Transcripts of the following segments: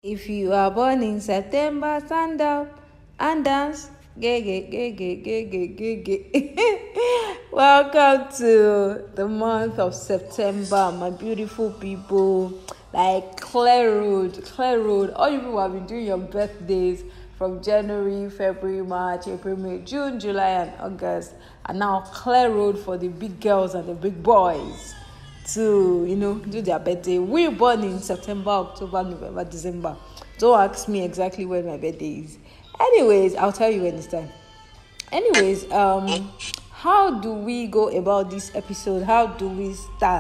If you are born in September, stand up and dance. Welcome to the month of September, my beautiful people. Like Clear Road. All you people have been doing your birthdays from January, February, March, April, May, June, July, and August. And now Clear Road for the big girls and the big boys to, do their birthday. We're born in September, October, November, December. Don't ask me exactly when my birthday is. Anyways, I'll tell you when it's time. Anyways, how do we go about this episode? How do we start?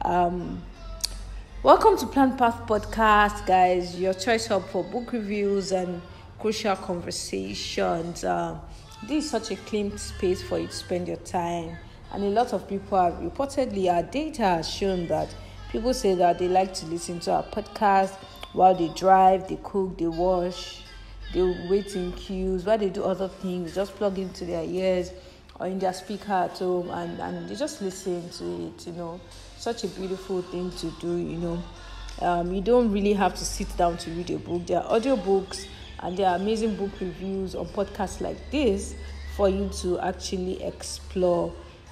Welcome to PlannedPath podcast, guys. Your choice hub for book reviews and crucial conversations. This is such a claimed space for you to spend your time. And a lot of people have reportedly, our data has shown that people say that they like to listen to our podcast while they drive, they cook, they wash, they wait in queues, while they do other things, just plug into their ears or in their speaker at home and they just listen to it, Such a beautiful thing to do, You don't really have to sit down to read a book. There are audiobooks and there are amazing book reviews on podcasts like this for you to actually explore.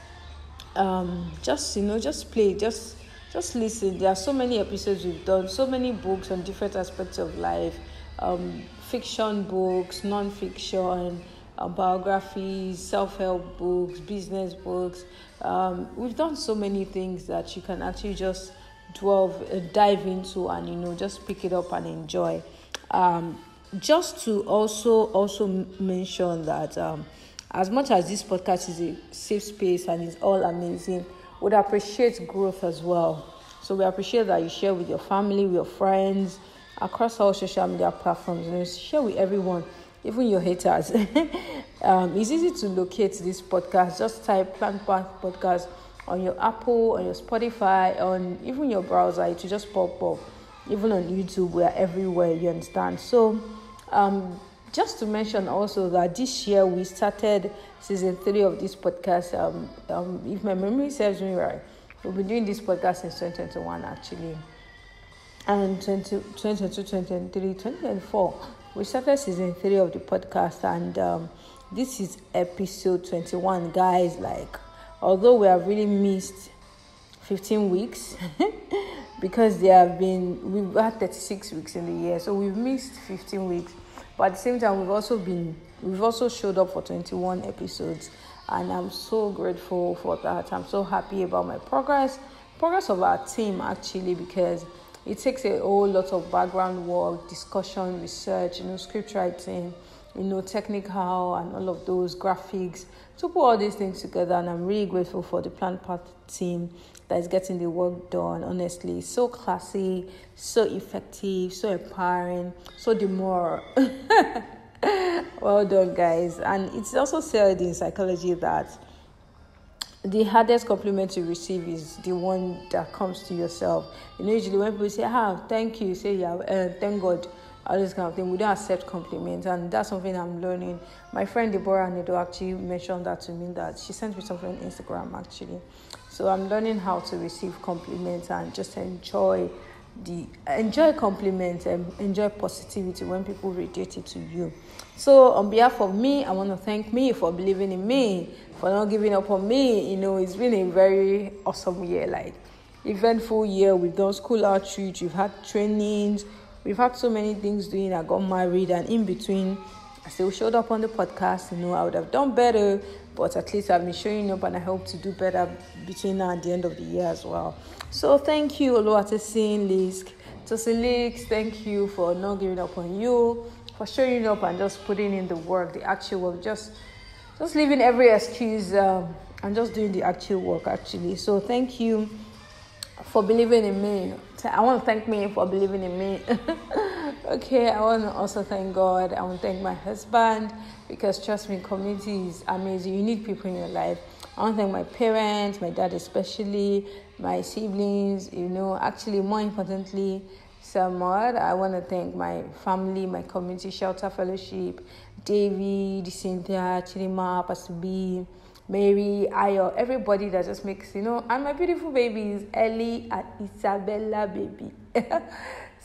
Just play, just listen. There are so many episodes we've done, so many books on different aspects of life, fiction books, non-fiction, biographies, self-help books, business books. We've done so many things that you can actually just dive into and just pick it up and enjoy. Just to also mention that as much as this podcast is a safe space and is all amazing, would appreciate growth as well. So we appreciate that you share with your family, with your friends, across all social media platforms. Share with everyone, even your haters. It's easy to locate this podcast. Just type PlannedPath podcast on your Apple, on your Spotify, on even your browser. It will just pop up. Even on YouTube, we are everywhere, you understand? So, just to mention also that this year we started season 3 of this podcast. If my memory serves me right, we've been doing this podcast since 2021 actually. And 2022, 2023, 2024, we started season 3 of the podcast, and this is episode 21, guys. Although we have really missed 15 weeks because we've had 36 weeks in the year, so we've missed 15 weeks. But at the same time, we've also showed up for 21 episodes, and I'm so grateful for that. I'm so happy about my progress of our team actually, because it takes a whole lot of background work, discussion, research, script writing, technical and all of those graphics to put all these things together. And I'm really grateful for the PlannedPath team that is getting the work done. Honestly, so classy, so effective, so empowering, so demure. Well done, guys. And it's also said in psychology that the hardest compliment you receive is the one that comes to yourself. Usually when people say, thank you, say, thank God, all this kind of thing, we don't accept compliments, and that's something I'm learning. My friend Deborah Nedo actually mentioned that to me, that she sent me something on Instagram actually. So I'm learning how to receive compliments and just enjoy compliments and enjoy positivity when people radiate it to you. So on behalf of me, I want to thank me for believing in me, for not giving up on me. It's been a very awesome year, eventful year. We've done school outreach, we've had trainings, we've had so many things doing. I got married, and in between, I still showed up on the podcast. I would have done better, but at least I've been showing up, and I hope to do better between now and the end of the year as well. So thank you, Tosin Lisk. Tosin Lisk, thank you for not giving up on you, for showing up and just putting in the work, the actual work, just leaving every excuse and just doing the actual work actually. So thank you for believing in me. I want to thank me for believing in me. Okay, I want to also thank God. I want to thank my husband, because trust me, community is amazing. You need people in your life. I want to thank my parents, my dad especially, my siblings, actually more importantly, Samad. I want to thank my family, my community, Shelter Fellowship, David, Cynthia, Chidima, Pastor B, Mary, Ayo, everybody that just makes, and my beautiful babies, Ellie and Isabella, baby.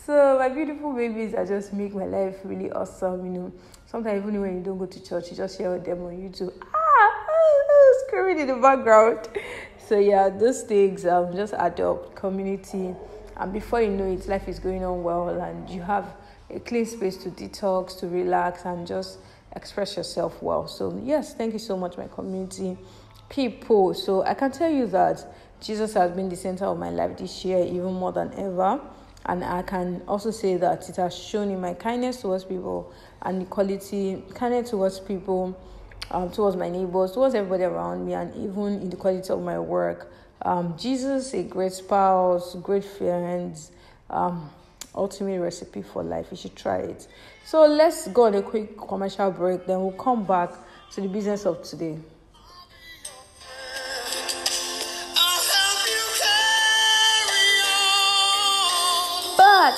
So my beautiful babies are just make my life really awesome. Sometimes even when you don't go to church, you just hear them on YouTube. Screaming in the background. So yeah, those things just adopt community, and before you know it, life is going on well, and you have a clean space to detox, to relax, and just express yourself well. So yes, thank you so much, my community people. So I can tell you that Jesus has been the center of my life this year, even more than ever. And I can also say that it has shown in my kindness towards people and the quality, kindness towards people, towards my neighbors, towards everybody around me, and even in the quality of my work. Jesus, a great spouse, great friends, ultimate recipe for life. You should try it. So let's go on a quick commercial break, then we'll come back to the business of today. But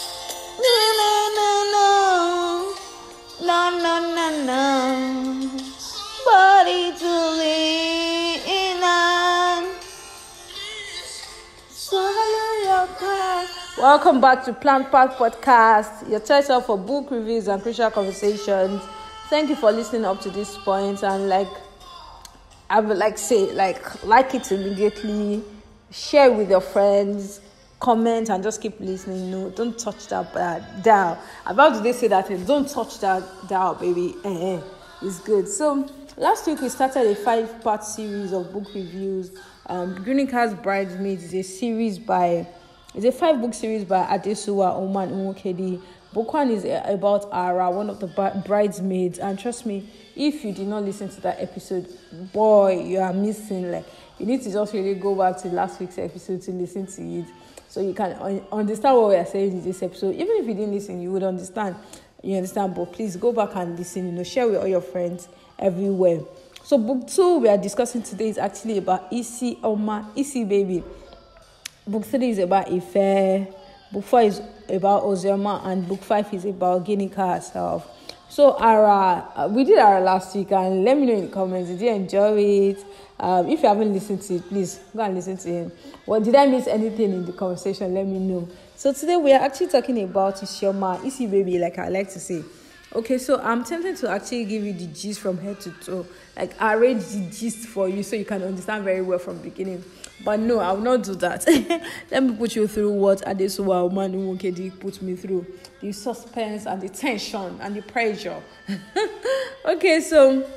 no, body to lean on. Swallow your pride. Welcome back to PlannedPath podcast, your title for book reviews and crucial conversations. Thank you for listening up to this point, and I would say like it immediately, share with your friends, comment, and just keep listening. No, don't touch that dial. About today say that don't touch that dial, baby. It's good. So last week we started a 5-part series of book reviews. Ginika's Bridesmaids is a 5-book series by Asesuwa O'man Nwokedi. Book 1 is about Ara, one of the bridesmaids, and trust me, if you did not listen to that episode, boy, you are missing. You need to just really go back to last week's episode to listen to it, so you can understand what we are saying in this episode. Even if you didn't listen, you would understand. You understand? But please go back and listen. Share with all your friends everywhere. So book 2 we are discussing today is actually about Isioma, Isi baby. Book 3 is about Ife. Book 4 is about Isioma, and book 5 is about Ginika herself. So Ara, we did Ara last week, and let me know in the comments, did you enjoy it? If you haven't listened to it, please go and listen to him. Well, did I miss anything in the conversation? Let me know. So today we are actually talking about Isioma, Isi baby, like I like to say. Okay, so I'm tempted to actually give you the gist from head to toe, arrange the gist for you so you can understand very well from the beginning. But no, I will not do that. Let me put you through what Asesuwa O'man Nwokedi put me through. The suspense and the tension and the pressure. Okay, so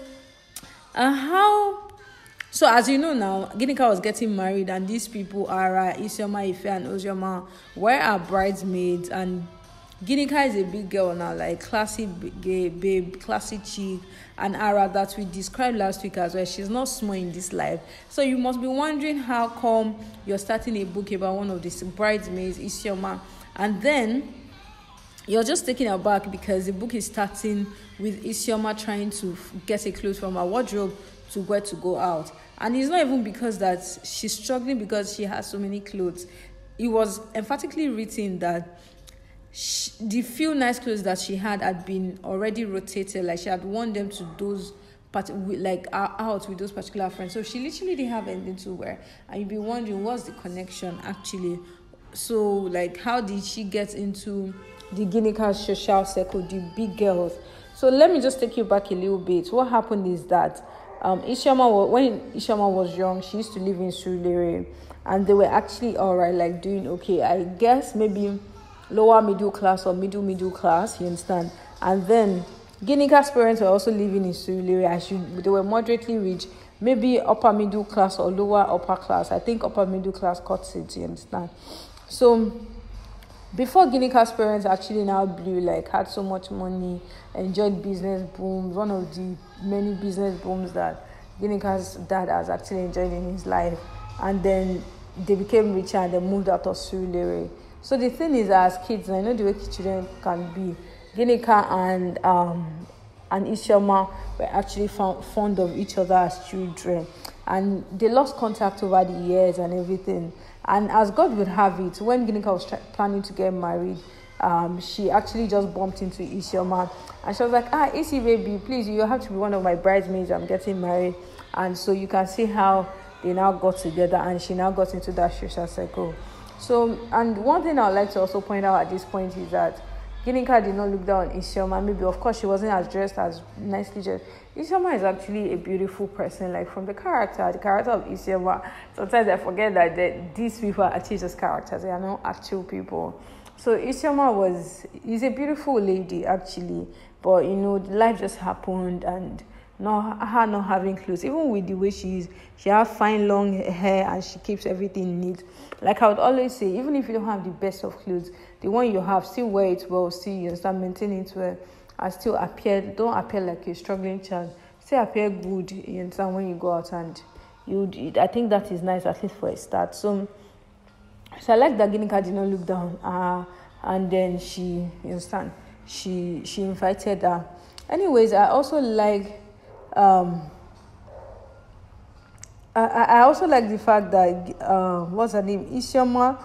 as you know now, Ginika was getting married, and these people are Isioma, Ife, and Isioma were our bridesmaids, and Ginika is a big girl now, classy babe, classy chick, and Ara that we described last week as well. She's not small in this life. So you must be wondering how come you're starting a book about one of these bridesmaids, Isioma, and then you're just taken aback because the book is starting with Isioma trying to get a clothes from her wardrobe to where to go out. And it's not even because that she's struggling because she has so many clothes. It was emphatically written that the few nice clothes that she had been already rotated, she had worn them to those out with those particular friends. So she literally didn't have anything to wear, and you'd be wondering what's the connection actually. So how did she get into the Ginika social circle, the big girls? So let me just take you back a little bit. What happened is that when Isioma was young, she used to live in Surulere, and they were actually all right, doing okay. I guess maybe lower middle class or middle class, you understand? And then Ginika's parents were also living in Surulere. They were moderately rich, maybe upper middle class or lower upper class. I think upper middle class cuts it, you understand? So before Ginika's parents actually now blew, had so much money, enjoyed business booms, one of the many business booms that Ginika's dad has actually enjoyed in his life. And then they became richer and they moved out of Surulere. So the thing is, as kids, I know the way children can be, Ginika and Isioma were actually fond of each other as children. And they lost contact over the years and everything. And as God would have it, when Ginika was planning to get married, she actually just bumped into Isioma. And she was like, Isi baby, please, you have to be one of my bridesmaids. I'm getting married. And so you can see how they now got together, and she now got into that social circle. So, and one thing I would like to also point out at this point is that Ginika did not look down on Isioma. Maybe, of course, she wasn't as dressed, as nicely dressed. Isioma is actually a beautiful person. Like, from the character of Isioma, sometimes I forget that these people are actually just characters. They are not actual people. So Isioma is a beautiful lady, actually. But, life just happened, and her not having clothes, even with the way she is, she has fine long hair and she keeps everything neat. Like I would always say, even if you don't have the best of clothes, the one you have, still wear it well, still start maintaining it well, and still don't appear like a struggling child. Still appear good, you understand, when you go out, and I think that is nice, at least for a start. So I like that Ginika did not look down, and then she invited her. Anyways, I also like I also like the fact that what's her name, Isioma.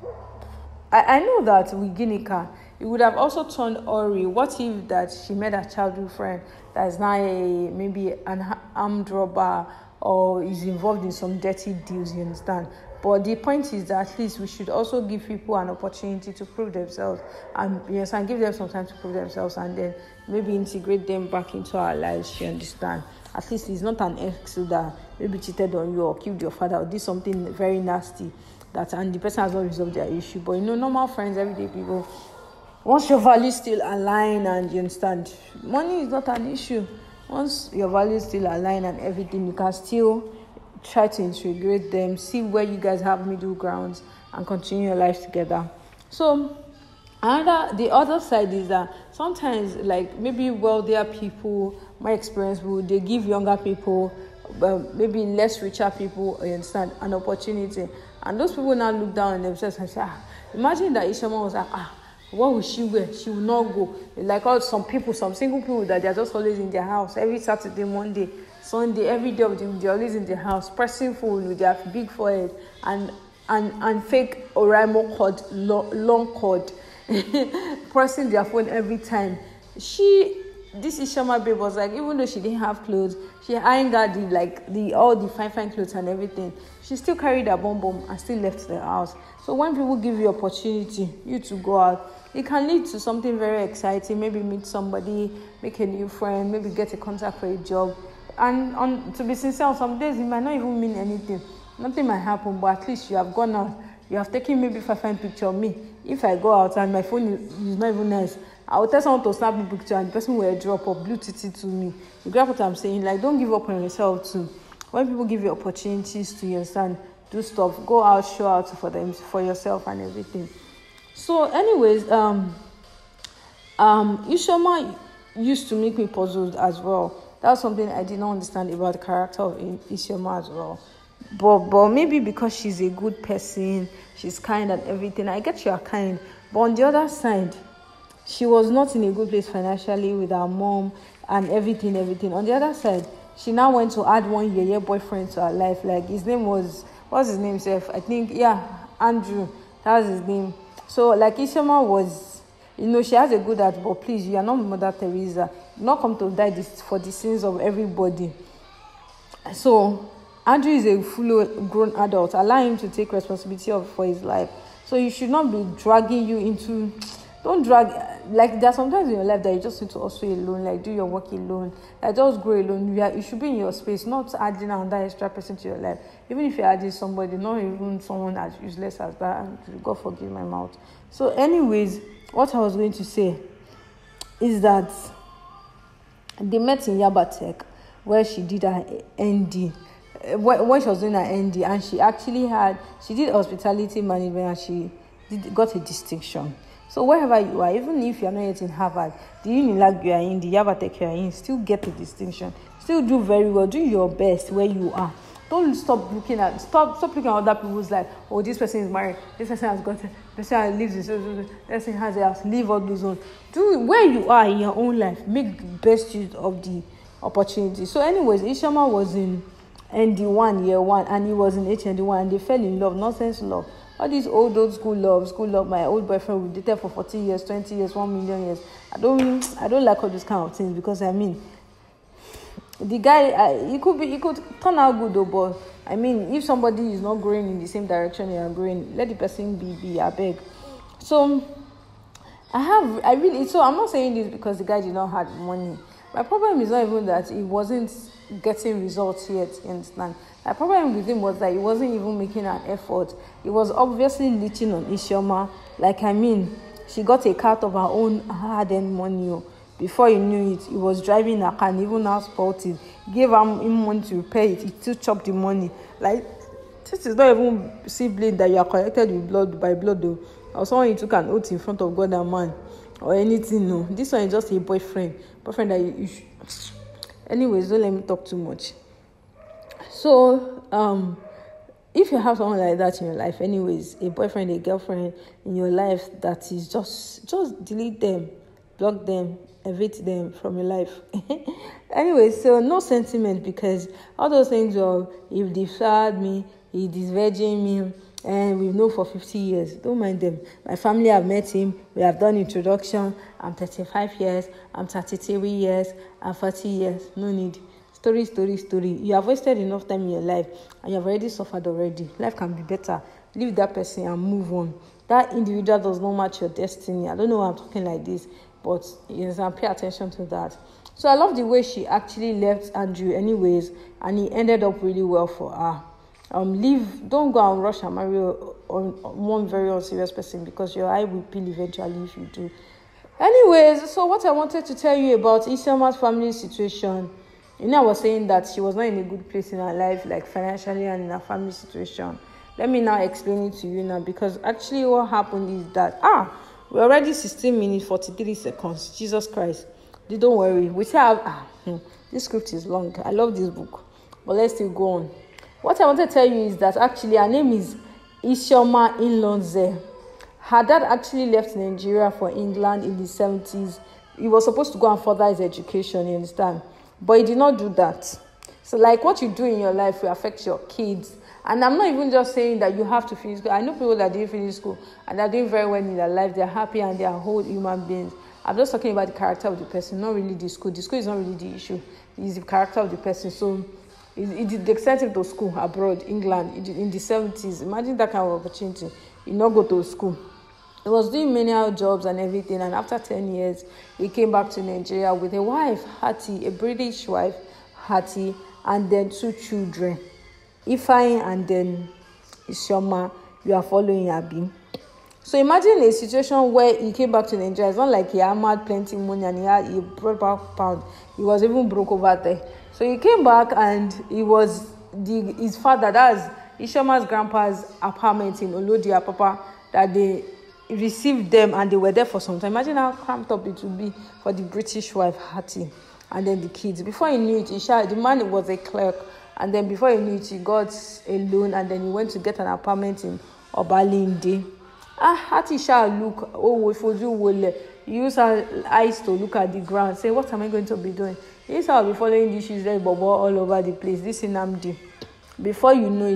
I know that with Ginika, it would have also turned Ori. What if that she met a childhood friend that is now maybe an armed robber or is involved in some dirty deals, you understand? But the point is that at least we should also give people an opportunity to prove themselves, and and give them some time to prove themselves, and then maybe integrate them back into our lives, you understand? At least it's not an ex that maybe cheated on you or killed your father or did something very nasty, and the person has not resolved their issue. But normal friends, everyday people, once your values still align, and you understand, money is not an issue. Once your values still align and everything, you can still try to integrate them, see where you guys have middle grounds, and continue your life together. So the other side is that sometimes, like, maybe wealthier people, more experienced people, they give younger people, maybe less richer people, you understand, an opportunity, and those people now look down on themselves and say, imagine that Isioma was like, what will she wear? She will not go. Like some single people that they're just always in their house every Saturday, Monday, Sunday, every day of them, they're always in their house, pressing phone with their big forehead and fake Oraimo cord, long cord, pressing their phone every time. This Isioma babe was like, even though she didn't have clothes, she ain't got all the fine clothes and everything, she still carried her bum and still left the house. So when people give you opportunity, you to go out, it can lead to something very exciting. Maybe meet somebody, make a new friend, maybe get a contact for a job. And to be sincere, some days it might not even mean anything. Nothing might happen, but at least you have gone out. You have taken maybe 5 picture of me. If I go out and my phone is not even nice, I will tell someone to snap a picture and the person will drop or blue titty to me. You get what I'm saying? Like, don't give up on yourself too. When people give you opportunities to, understand, do stuff, go out, show out for yourself and everything. So anyways, Isioma used to make me puzzled as well. That's something I did not understand about the character of Isioma as well. But maybe because she's a good person, she's kind and everything. I get you are kind. But on the other side, she was not in a good place financially with her mom and everything. On the other side, she now went to add one year boyfriend to her life. Like, his name what's his name, Seth? I think, Andrew. That was his name. So, like, Isioma was, she has a good heart, but please, you are not Mother Teresa. You not come to die for the sins of everybody. So, Andrew is a fully grown adult. Allow him to take responsibility for his life. So, you should not be dragging you into... Don't drag, like, there are sometimes in your life that you just need to also alone, like, do your work alone, like, just grow alone. You should be in your space, not adding another extra person to your life. Even if you're adding somebody, not even someone as useless as that, and God forgive my mouth. So anyways, what I was going to say is that they met in Yabatech, where she did her ND. When she was doing her ND, and she did hospitality management, and she got a distinction. So wherever you are, even if you're not yet in Harvard, the Unilag you are in, the Yabatech you are in, still get a distinction. Still do very well. Do your best where you are. Don't stop looking at other people's life. Oh, this person is married. This person has got it. This person lives this person has a house. Leave all those on. Do where you are in your own life. Make the best use of the opportunity. So anyways, Isioma was in ND1 year 1 and he was in HND1 and they fell in love. Nonsense love. All these old school love. My old boyfriend, we dated for 40 years, 20 years, 1 million years. I don't like all these kind of things because the guy, he could turn out good though, but I mean, if somebody is not growing in the same direction you are growing, let the person be, I beg. So I'm not saying this because the guy did not have money. My problem is not even that he wasn't getting results yet, you understand? My problem with him was that he wasn't even making an effort. He was obviously leeching on Isioma. She got a car of her own hard-earned money. Before he knew it, he was driving a car and even now spoiled it. Gave him money to repair it. He still chopped the money. Like, this is not even sibling that you are connected with blood by blood, though. Or someone you took an oath in front of God and man. Or anything, no. This one is just a boyfriend. Boyfriend that you should... Anyways, don't let me talk too much. So, if you have someone like that in your life, anyways, a boyfriend, a girlfriend in your life that is just delete them, block them, evict them from your life. Anyway, so no sentiment, because all those things of if they fired me, he is virgin me, and we've known for 50 years. Don't mind them. My family have met him. We have done introduction. I'm 35 years. I'm 33 years. I'm 40 years. No need. Story. You have wasted enough time in your life and you have already suffered already. Life can be better. Leave that person and move on. That individual does not match your destiny. I don't know why I'm talking like this, but pay attention to that. So I love the way she actually left Andrew anyways, and he ended up really well for her. Don't go and rush and marry on one very unserious person, because your eye will peel eventually if you do. Anyways, so what I wanted to tell you about Isioma's family situation, I was saying that she was not in a good place in her life, like financially and in her family situation. Let me now explain it to you now, because actually what happened is that, we're already 16 minutes, 43 seconds. Jesus Christ. Don't worry. We still have, this script is long. I love this book, but let's still go on. What I want to tell you is that actually her name is Isioma Nwokedi. Her dad actually left Nigeria for England in the 70s. He was supposed to go and further his education, you understand? But he did not do that. So like what you do in your life will affect your kids. And I'm not even just saying that you have to finish school. I know people that didn't finish school and they're doing very well in their life. They're happy and they are whole human beings. I'm just talking about the character of the person, not really the school. The school is not really the issue. It's the character of the person. So the extent to school abroad, England, in the 70s. Imagine that kind of opportunity. You not go to school. He was doing many jobs and everything, and after 10 years, he came back to Nigeria with a wife, Hattie, a British wife, Hattie, and then 2 children, Ifeanyi and then Isioma. You are following Abi. So imagine a situation where he came back to Nigeria. It's not like he had plenty of money and he brought back pound. He was even broke over there. So he came back and he was his father, that's Isioma's grandpa's apartment in Olodi Apapa, that they received them and they were there for some time. Imagine how cramped up it would be for the British wife, Hattie, and then the kids. Before he knew it, the man was a clerk, and then before he knew it, he got a loan, and then he went to get an apartment in Obalinde. Hattie shall look, he used her eyes to look at the ground, say, what am I going to be doing? He used to be following the shoes there, bobo all over the place. This is Namdi. Before you know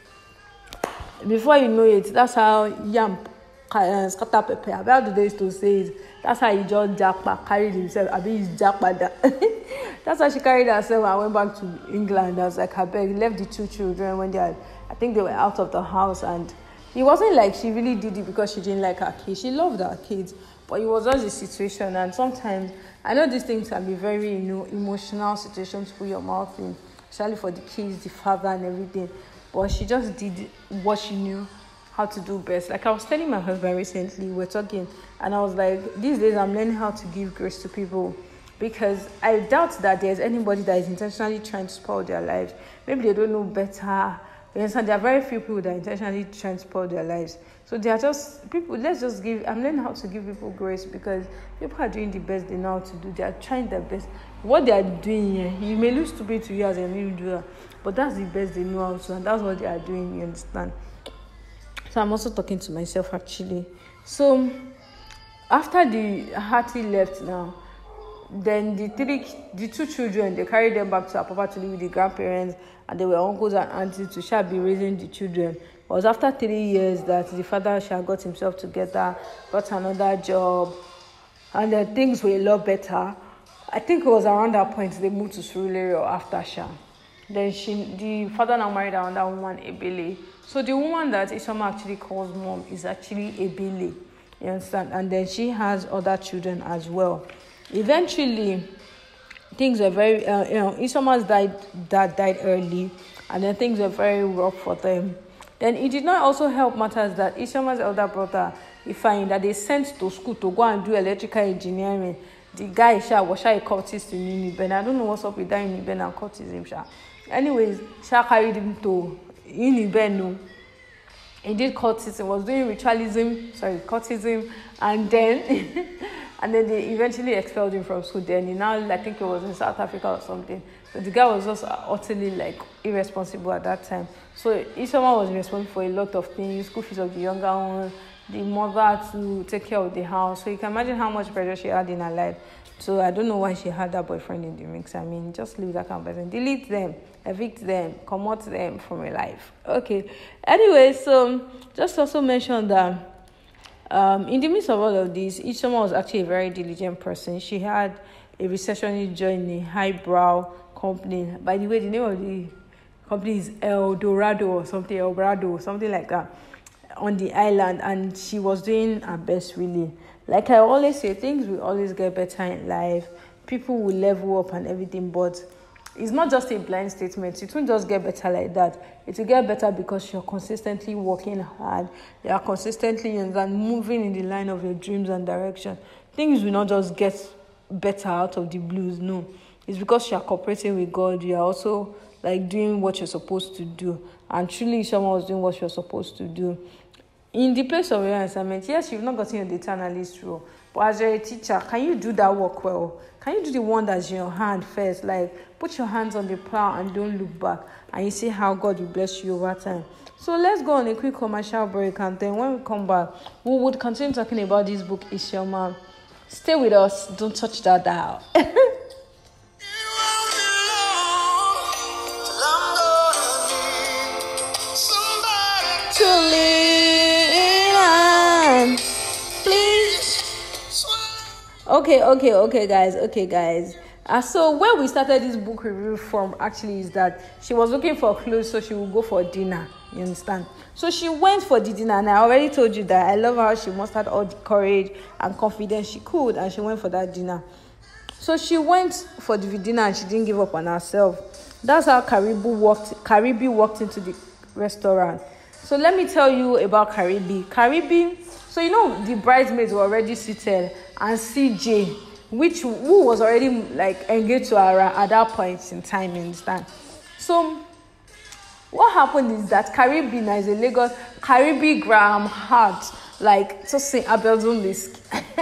it, that's how yam scatter pepper. How do they used to say it? That's how he just carried himself. I mean, he's That's how she carried herself and went back to England. I was like, her beg, left the 2 children when I think they were out of the house, and it wasn't like she really did it because she didn't like her kids. She loved her kids, but it was just the situation. And sometimes, I know these things can be very, emotional situations to put your mouth in, especially for the kids, the father, and everything. But she just did what she knew how to do best. Like I was telling my husband recently, we were talking, and I was like, these days I'm learning how to give grace to people, because I doubt that there's anybody that is intentionally trying to spoil their lives. Maybe they don't know better. There are very few people that intentionally try to spoil their lives. So they are just people. I'm learning how to give people grace, because people are doing the best they know how to do. They are trying their best. What they are doing here, you may look stupid to you as an individual, but that's the best they know how to, and that's what they are doing. You understand? So I'm also talking to myself actually. So after the Hattie left now, then the 2 children, they carried them back to Apapa to live with the grandparents, and they were uncles and aunties to shall be raising the children. It was after 3 years that the father shall got himself together, got another job, and then things were a lot better. I think it was around that point they moved to Surulere or after Sha. Then the father now married another woman, Ebele. So the woman that Isioma actually calls mom is actually Ebele. You understand? And then she has other children as well. Eventually, things were very, Isioma's dad died early, and then things were very rough for them. Then it did not also help matters that Isioma's elder brother, Ifeanyi, that they sent to school to go and do electrical engineering. The guy was a cultist in Uniben. I don't know what's up with that Uniben and cultism. Anyways, Sha carried him to Uniben. He did cultism, was doing cultism, and then and then they eventually expelled him from school. Then he now, I think it was in South Africa or something. So the guy was just utterly irresponsible at that time. So Isioma was responsible for a lot of things, school fees of the younger one, the mother to take care of the house. So you can imagine how much pressure she had in her life. So I don't know why she had that boyfriend in the mix. I mean, just leave that kind of person. Delete them, evict them, come out them from your life. Okay. Anyway, so just also mention that in the midst of all of this, Isioma was actually a very diligent person. She had a receptionist join a highbrow company. By the way, the name of the company is El Dorado or something, El Dorado, something like that, on the island, and she was doing her best, really. Like I always say, things will always get better in life. People will level up and everything, but it's not just a blind statement. It won't just get better like that. It will get better because you're consistently working hard. You are consistently and moving in the line of your dreams and direction. Things will not just get better out of the blues. No, it's because you are cooperating with God. You are also doing what you're supposed to do. And truly, someone was doing what you're supposed to do. In the place of your assignment, yes, you've not gotten your data analyst role, but as you're a teacher, can you do that work well? Can you do the one that's in your hand first? Put your hands on the plow and don't look back, and you see how God will bless you over time. So let's go on a quick commercial break, and then when we come back, we would continue talking about this book, Isioma. Stay with us. Don't touch that dial. Okay, guys. So where we started this book review from actually is that she was looking for clothes, so she would go for dinner. You understand? So she went for the dinner, and I already told you that I love how she mustered all the courage and confidence she could, and she went for that dinner. So she went for the dinner, and she didn't give up on herself. That's how Caribe walked into the restaurant. So let me tell you about Caribe. So the bridesmaids were already seated, and CJ, who was already engaged to her at that point in time, you understand? So what happened is that Caribe is a Lagos Caribe Graham Hart, Tosin Lisk.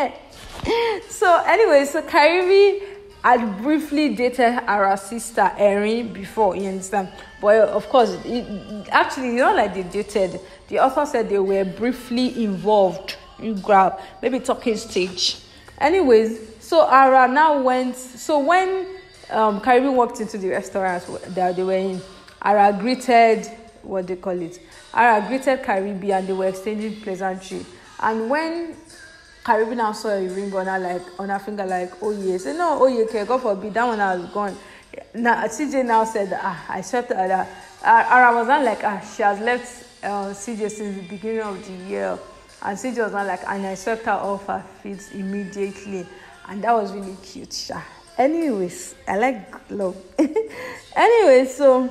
So Caribe had briefly dated her sister Erin before, you understand? But of course, they dated. The author said they were briefly involved. You grab maybe talking stage. Anyways, so Ara now went. So when Caribe walked into the restaurant that they were in, Ara greeted Ara greeted Caribe, and they were exchanging pleasantry. And when Caribe now saw a ring on her finger, oh yes, no, oh yeah, okay, God forbid, that one has gone. Now CJ now said, I swept her. Ara was not she has left CJ since the beginning of the year, and CJ was not and I swept her off her feet immediately, and that was really cute. Anyways, I like love. Anyways, so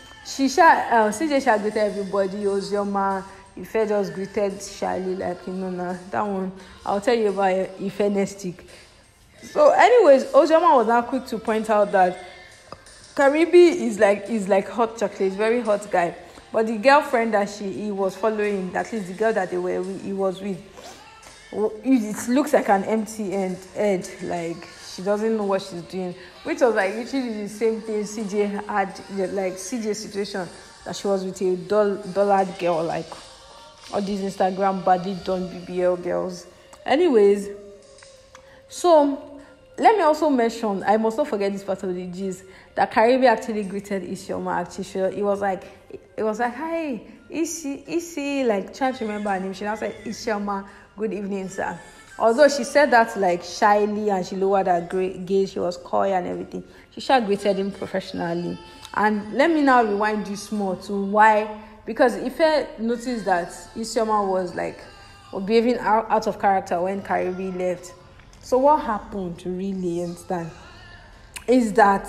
CJ greeted everybody. Isioma, Ife just greeted Shirley that one. I'll tell you about Ife next week. So anyways, Isioma was now quick to point out that Caribe is like hot chocolate, very hot guy. But the girlfriend that he was following, at least the girl that he was with, it looks like an empty head, she doesn't know what she's doing, which was literally the same thing CJ had, CJ's situation, that she was with a dullard girl, all these Instagram body done BBL girls. Anyways, so let me also mention, I must not forget this part of the gist, that Caribe actually greeted Isioma. Actually, it was like, hi, Isi, trying to remember her name. She now said, Isioma, good evening, sir. Although she said that shyly, and she lowered her gaze, she was coy and everything. She greeted him professionally. And let me now rewind you small to why, because Ife noticed that Isioma was behaving out of character when Karibi left. So what happened, to really understand, is that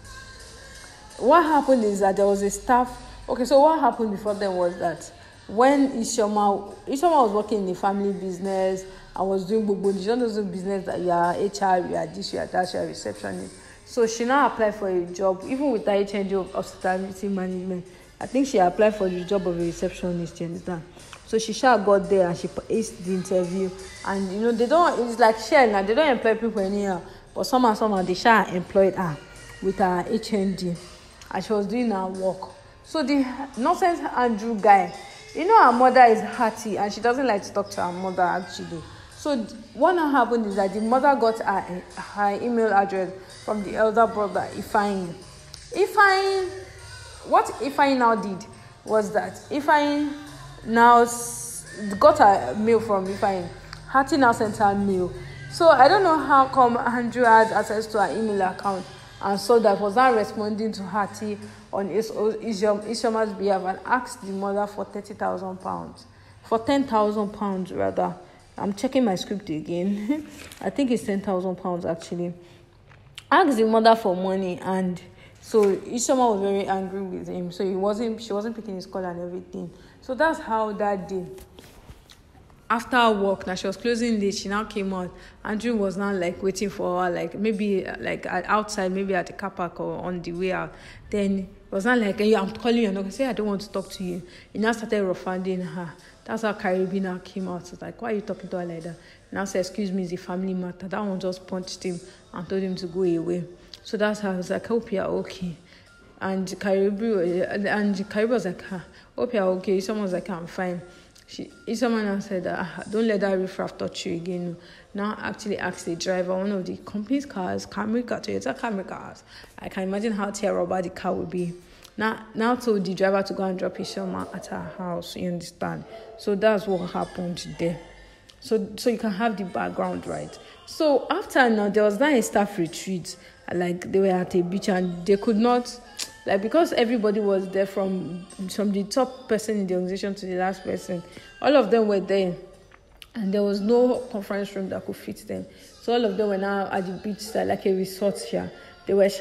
there was a staff. Okay, so what happened before then was that when Isioma was working in the family business and was doing business, that you are HR, you are this, you are that, you are receptionist. So she now applied for a job, even with the HND of hospitality management. I think she applied for the job of a receptionist, you understand? So she got there and she aced the interview. And it's like Shell now, they don't employ people anyhow. But somehow they employed her with her HND. And she was doing her work. So the nonsense Andrew guy, her mother is hearty and she doesn't like to talk to her mother actually. So what now happened is that the mother got her email address from the elder brother, Ifeanyi. What Ifeanyi now did was that Ifeanyi now got a mail from Ifeanyi. Hattie now sent her mail. So I don't know how come Andrew had access to her email account and so that was not responding to Hattie on Isioma's behalf and asked the mother for £30,000. For £10,000 rather. I'm checking my script again. I think it's £10,000 actually. Asked the mother for money, and so Isioma was very angry with him. So she wasn't picking his call and everything. So that's how that day. After work, now she was closing late. She now came out. Andrew was now waiting for her, maybe outside, maybe at the car park or on the way out. Then it was not hey, I'm calling you. I'm not gonna say I don't want to talk to you. He now started roughing her. That's how Caribbean came out. It's why are you talking to her like that? Now said, excuse me, it's a family matter. That one just punched him and told him to go away. So that's how I was like, I hope you're okay. And Caribbean was like, hope you're okay. Someone was like, I'm fine. Someone now said, don't let that riffraff touch you again. Now actually asked the driver, one of the company's cars, Toyota Camry cars. I can imagine how terrible the car would be. Now told the driver to go and drop Isioma at her house, you understand? So that's what happened there. So you can have the background right. So after now, there was now a staff retreat. They were at a beach and they could not, because everybody was there from the top person in the organization to the last person. All of them were there. And there was no conference room that could fit them. So all of them were now at the beach, like a resort here. They were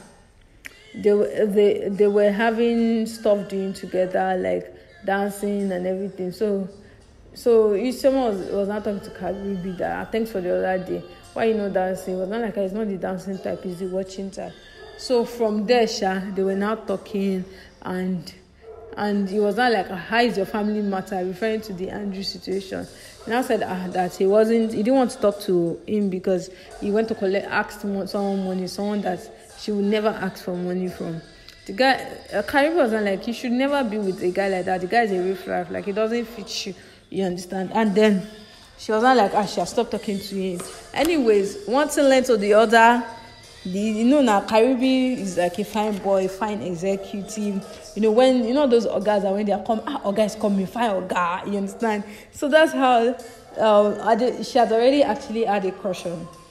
They were having stuff doing together, dancing and everything. So Isioma was not talking to Karibi that thanks for the other day. Why dancing? It was not it's not the dancing type, it's the watching type. So from there, they were now talking and it was not how is your family matter, referring to the Andrew situation. He now said that he didn't want to talk to him because he went to ask someone money, someone that she would never ask for money from. The guy, Karibi was you should never be with a guy like that. The guy is a riffraff, he doesn't fit you, you understand? And then she was not she has stopped talking to him. Anyways, one thing led to the other. Now Karibi is a fine boy, fine executive. When those ogas are when they are come, ogas coming, fine oga, you understand? So that's how she had already actually had a crush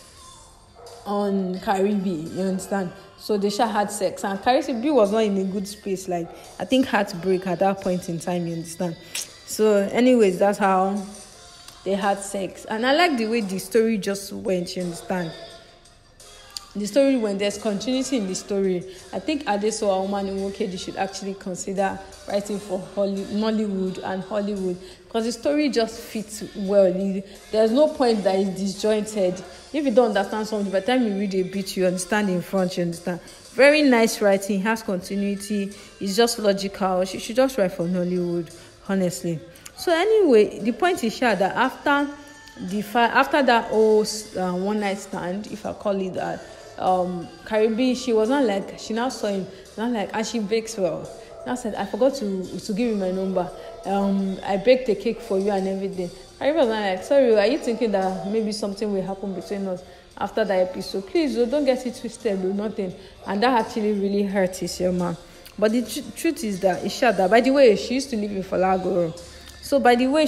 on Karibi, you understand? So they had sex and Karibi was not in a good space, I think heartbreak at that point in time, you understand? So anyways, that's how they had sex. And I like the way the story just went, you understand? The story, when there's continuity in the story, I think Asesuwa O'man Nwokedi should actually consider writing for Nollywood and Hollywood, because the story just fits well. There's no point that is disjointed. If you don't understand something, by the time you read a bit, you understand in front, you understand. Very nice writing, has continuity, it's just logical. She should just write for Nollywood, honestly. So anyway, the point is here that after that whole one night stand, if I call it that, Karibi, she was not she now saw him, and she bakes well. Now said, I forgot to give you my number. I baked a cake for you and everything. Karibi was not sorry, are you thinking that maybe something will happen between us after that episode? Please, don't get it twisted or nothing. And that actually really hurt Isioma. But the truth is that that, by the way, she used to live in Falagoro. So by the way,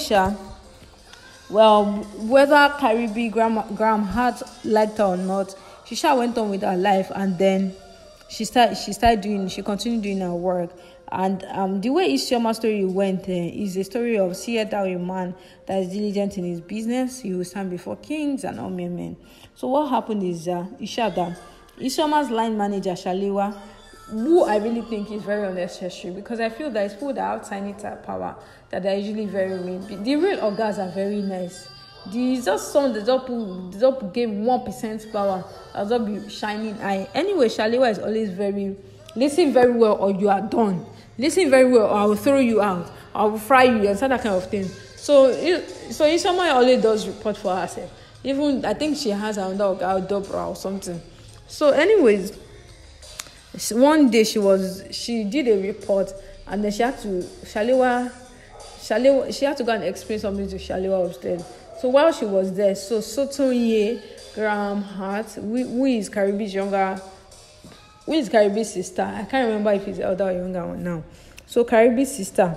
whether Karibi Graham had liked her or not, she went on with her life, and then she continued doing her work. And the way Isioma's story went is a story of see that a man that is diligent in his business, he will stand before kings and all men. So what happened is Isioma's line manager Shalewa, who I really think is very unnecessary, because I feel that it's people that have tiny type power that are usually very mean. The real organs are very nice. It's just some that don't give 1% power, that don't be shining eye. Anyway, Shalewa is always very listen very well or you are done. Listen very well or I will throw you out. I will fry you and that kind of thing. So Isioma always does report for herself. Even I think she has another Dobra or something. So anyways, one day she did a report and then she had to go and explain something to Shalewa upstairs. So while she was there, so Sotonye Graham Hart, who is Caribbean's sister. I can't remember if it's elder or younger one now. So Caribbean's sister,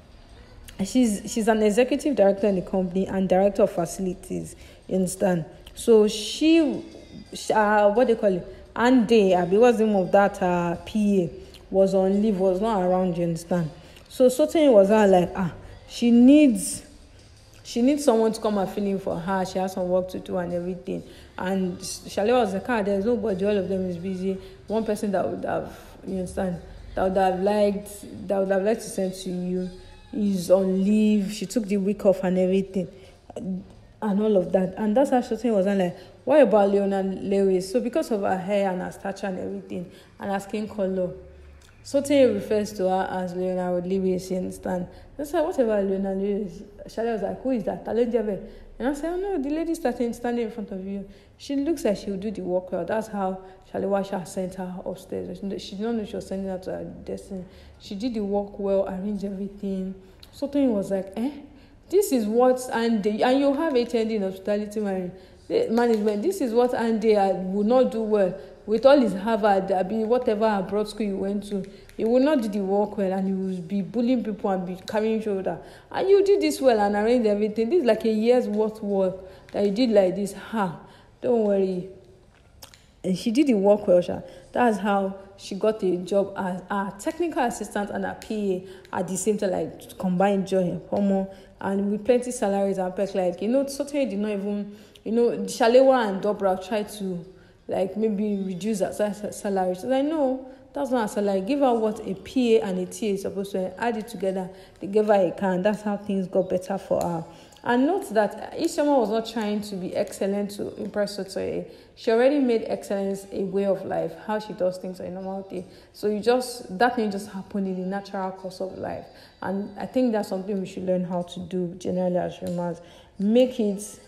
she's an executive director in the company and director of facilities. You understand? So she what they call it? Ande, because the name of that PA was on leave, was not around. You understand? So Sotonye was like, she needs someone to come and fill in for her. She has some work to do and everything. And Shalewa was like, there's nobody, all of them is busy. One person that would have, you understand, that would have liked to send to you is on leave. She took the week off and everything. And all of that. And that's how Sotonye was like, what about Leona Lewis? So because of her hair and her stature and everything, and her skin color, Sotonye refers to her as Leona Lewis, you understand? That's like, what about Leona Lewis? Shalewa was like, who is that? And I said, oh no, the lady standing in front of you. She looks like she will do the work well. That's how Shalewa sent her upstairs. She did not know she was sending her to her destiny. She did the work well, arranged everything. Sotonye was like, this is what and you have HND in hospitality management. This is what Andy would not do well with all his Harvard, whatever abroad school you went to. He will not do the work well and he will be bullying people and be carrying shoulder. And you did this well and arranged everything. This is like a year's worth of work that you did like this. Don't worry. And she did the work well. That's how she got a job as a technical assistant and a PA at the same time, like combined joy and promo, and with plenty salaries and perks. Like, Sotonye did not even, Shalewa and Dobra tried to like maybe reduce her salary. So I know that's not a salary. Give her what a PA and a TA is supposed to add it together. They gave her a car, and that's how things got better for her. And note that Isioma was not trying to be excellent to impress Sotonye. She already made excellence a way of life, how she does things on a normal day. So that thing just happened in the natural course of life. And I think that's something we should learn how to do generally as humans. Make it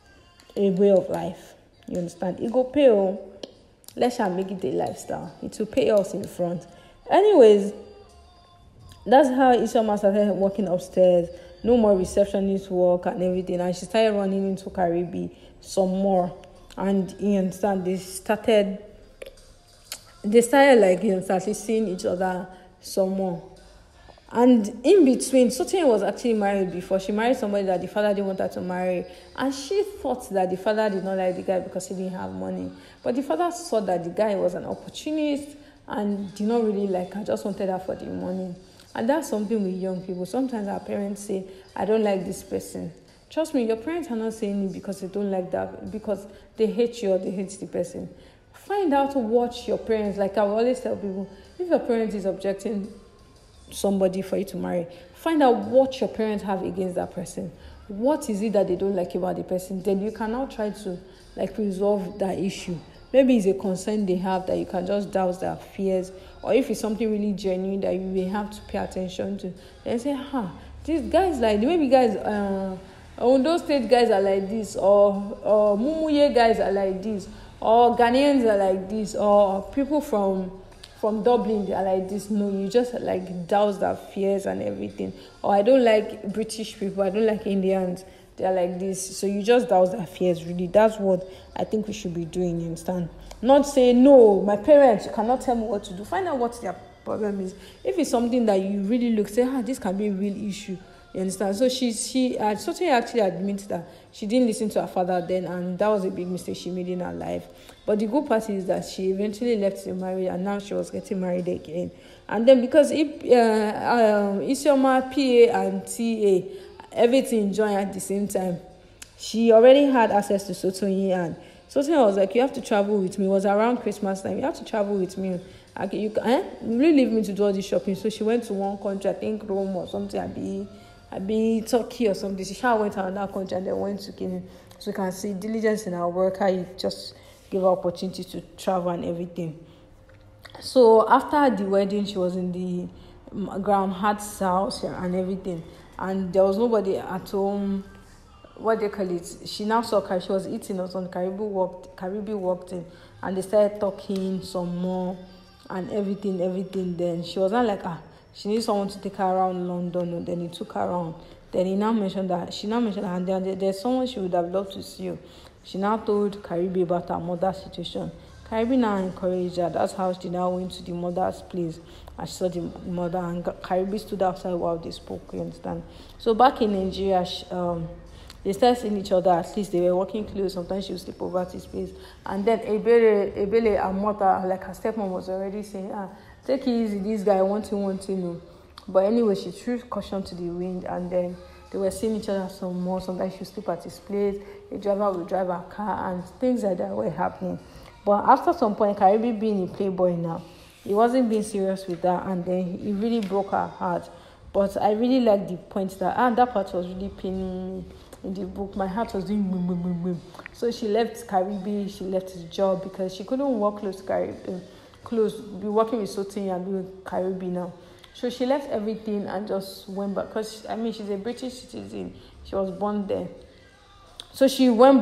a way of life. You understand? It go pay. Let's make it a lifestyle. It will pay us in front. Anyways, that's how Isioma started working upstairs. No more receptionist work and everything. And she started running into Caribbean some more. And you understand, they started like, seeing each other some more. And in between, Sotonye was actually married before. She married somebody that the father didn't want her to marry. And she thought that the father did not like the guy because he didn't have money. But the father saw that the guy was an opportunist and did not really like her, just wanted her for the money. And that's something with young people. Sometimes our parents say, I don't like this person. Trust me, your parents are not saying it because they don't like that, because they hate you or they hate the person. Find out what your parents, like I will always tell people, if your parent is objecting somebody for you to marry, find out what your parents have against that person. What is it that they don't like about the person? Then you can now try to resolve that issue. Maybe it's a concern they have that you can just douse their fears, or if it's something really genuine that you may have to pay attention to, then say, these guys maybe guys, Ondo State guys are like this, or Mumuye guys are like this, or Ghanaians are like this, or people from Dublin, they are like this. No, you just douse their fears and everything. Or I don't like British people, I don't like Indians, they are like this. So you just douse their fears, really. That's what I think we should be doing, you understand? Not saying, no, my parents, you cannot tell me what to do. Find out what their problem is. If it's something that you really look, say, this can be a real issue. You understand? So she certainly actually admits that she didn't listen to her father then, and that was a big mistake she made in her life. But the good part is that she eventually left the marriage, and now she was getting married again. And then because Isioma, PA, and TA, everything joined at the same time, she already had access to Sotonyi, and Sotonyi was like, you have to travel with me. It was around Christmas time. You have to travel with me. You really leave me to do all this shopping. So she went to one country, I think Rome or something, I'd be Turkey or something. She went to another country and then went to Kenya. So you can see diligence in her work, how you just give her opportunity to travel and everything. So after the wedding, she was in the grandma's house and everything. And there was nobody at home. What they call it? She now saw Caribbean. She was eating or something. Caribbean walked in, and they started talking some more and everything. Then she was not like, she needs someone to take her around London. And then he took her around. Then she now mentioned that, and then there's someone she would have loved to see you. She now told Caribbean about her mother's situation. Caribbean now encouraged her. That's how she now went to the mother's place. I saw the mother, and Caribbean stood outside while they spoke. You understand? So back in Nigeria, they started seeing each other. At least they were working close. Sometimes she would sleep over at his place. And then Ebele, her mother, like her stepmom, was already saying, take it easy, this guy wants to. But anyway, she threw caution to the wind, and then they were seeing each other some more. Sometimes she would sleep at his place. The driver would drive her car, and things like that were happening. But after some point, Caribbean being a playboy now, he wasn't being serious with that, and then he really broke her heart. But I really like the point that that part was really paining me in the book. My heart was doing boom, boom, boom, boom. So she left Caribbean, she left his job because she couldn't work close to Caribbean, be working with Sotin and be with Caribbean now. So she left everything and just went back, because she's a British citizen. She was born there. So she left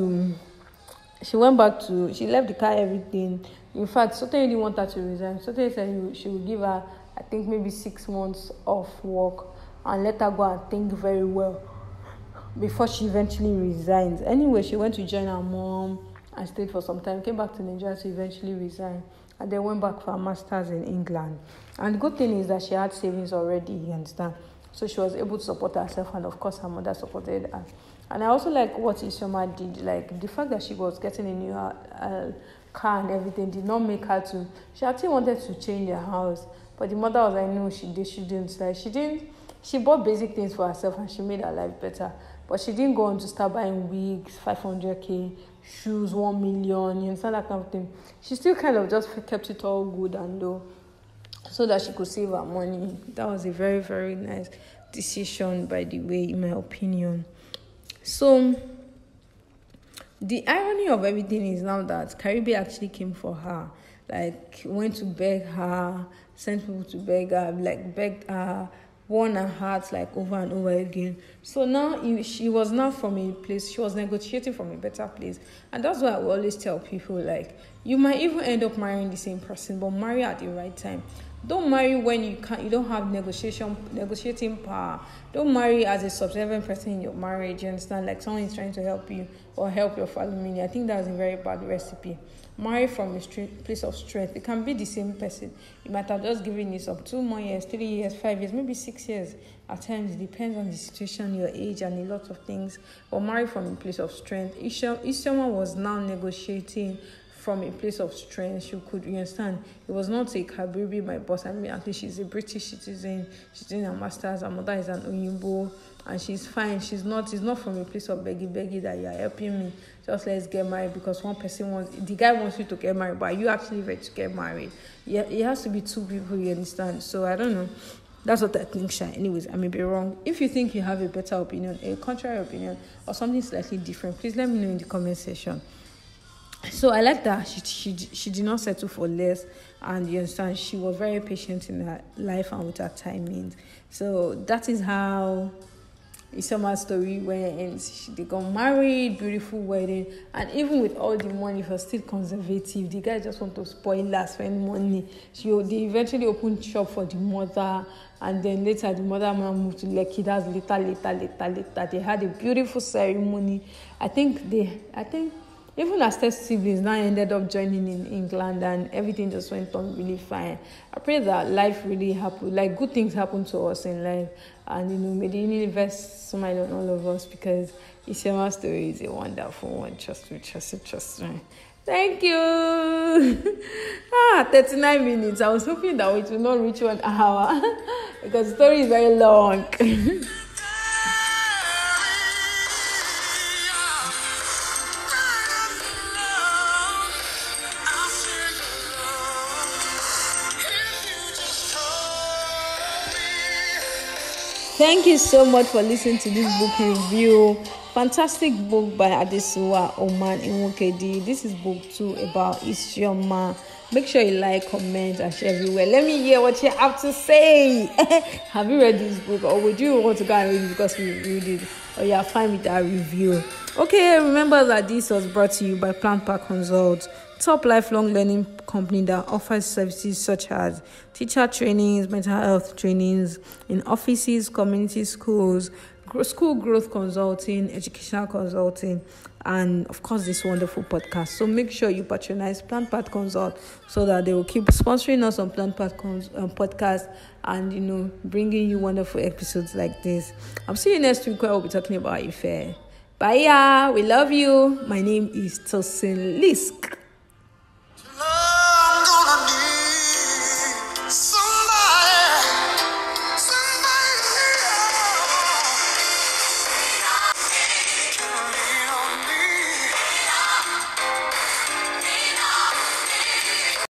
the car, everything. In fact, Sotin didn't want her to resign. Sotin said she would give her, I think, maybe 6 months of work and let her go and think very well before she eventually resigns. Anyway, she went to join her mom and stayed for some time, came back to Nigeria to eventually resign, and then went back for her master's in England. And the good thing is that she had savings already, you understand? So she was able to support herself, and of course her mother supported her. And I also like what Isioma did, like the fact that she was getting a new car and everything did not make her to, she actually wanted to change her house, but the mother was like, no, she didn't. She bought basic things for herself and she made her life better. But she didn't go on to start buying wigs, 500k, shoes, 1 million, you understand, that kind of thing. She still kind of just kept it all good and low so that she could save her money. That was a very, very nice decision, by the way, in my opinion. So the irony of everything is now that Caribbean actually came for her, like went to beg her, sent people to beg her, like begged her, won her heart like over and over again. So now she was now from a place, she was negotiating from a better place. And that's why I will always tell people, like, you might even end up marrying the same person, but marry at the right time. Don't marry when you don't have negotiating power. Don't marry as a subservient person in your marriage, you understand? Like someone is trying to help you or help your family. I think that's a very bad recipe. Marry from a place of strength. It can be the same person. You might have just given it some 2 more years, 3 years, 5 years, maybe 6 years. At times, it depends on the situation, your age, and a lot of things. But marry from a place of strength. Isioma was now negotiating from a place of strength. She could, you understand, it was not a Caribbean, my boss. At least she's a British citizen. She's doing her master's. Her mother is an Oyinbo, and she's fine. It's not from a place of begging that you're helping me. Just let's get married because one person the guy wants you to get married, but are you actually ready to get married? Yeah, it has to be 2 people, you understand? So I don't know. That's what I think, Sha. Anyways, I may be wrong. If you think you have a better opinion, a contrary opinion, or something slightly different, please let me know in the comment section. So I like that she did not settle for less, and you understand, she was very patient in her life and with her timings. So that is how Isioma's story went. They got married, beautiful wedding, and even with all the money, he was still conservative. The guy just want to spoil her, spend money. They eventually opened shop for the mother, and then later the mother moved to Lekki. That's later. They had a beautiful ceremony. I think even our step siblings now ended up joining in England, and everything just went on really fine. I pray that life really happened, like good things happen to us in life, and may the universe smile on all of us, because Isioma's story is a wonderful one. Trust me. Thank you. 39 minutes. I was hoping that it will not reach 1 hour because the story is very long. Thank you so much for listening to this book review. Fantastic book by Asesuwa O'man Nwokedi. This is book 2 about Isioma. Make sure you like, comment, and share everywhere. Let me hear what you have to say. Have you read this book, or would you want to go and read it because we read it, or you are fine with our review? Okay, remember that this was brought to you by PlannedPath Consult, top lifelong learning company that offers services such as teacher trainings, mental health trainings in offices, community schools, school growth consulting, educational consulting, and of course this wonderful podcast. So make sure you patronize PlannedPath Consult so that they will keep sponsoring us on PlannedPath podcast, and bringing you wonderful episodes like this. I'll see you next week where we'll be talking about Ife. Bye, we love you. My name is Tosin Lisk.